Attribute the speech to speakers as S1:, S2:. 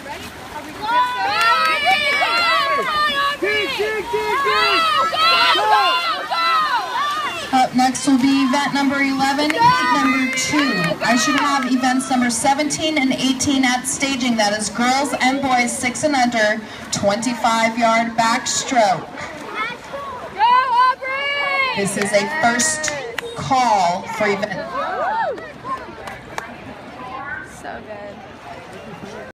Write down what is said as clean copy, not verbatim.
S1: Up next will be event number 11, heat number 2. I should have events number 17 and 18 at staging. That is girls and boys 6 and under, 25-yard backstroke. This is a first call for event